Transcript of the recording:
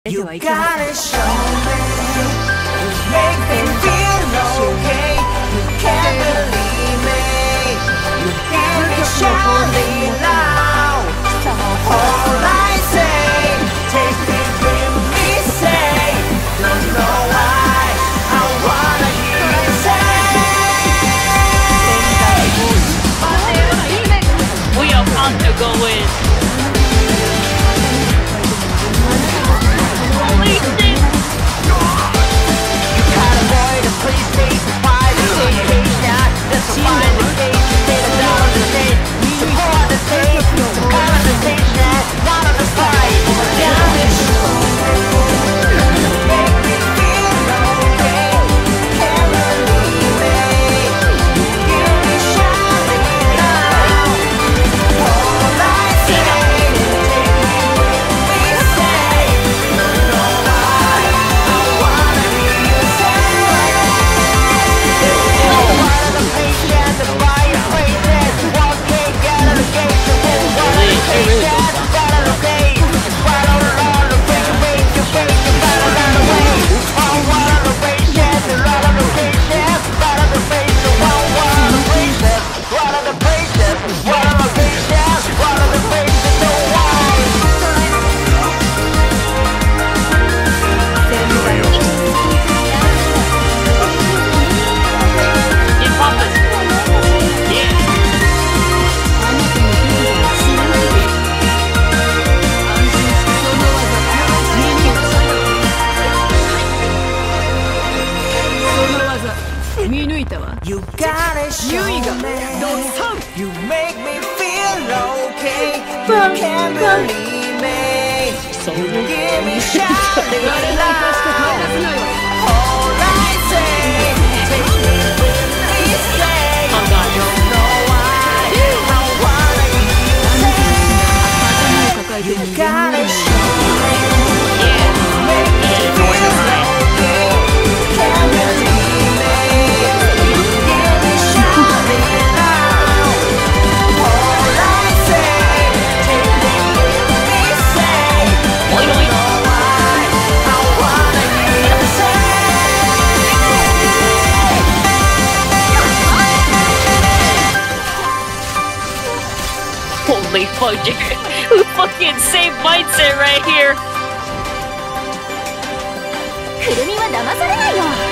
You gotta show me, make me feel okay. You can't believe me. You hear me shouting loud. All I say, take me with me, say. Don't know why, I wanna hear you say. We are about to go in. You gotta show me. You make me feel okay. You can't believe me. You give me shouting loud. All I say, take me with me, say. Don't know why, I wanna hear you say. You gotta show me. Make me feel okay. You can't believe me. Holy fudge, who fucking same mindset right here. くるみは騙されないよ。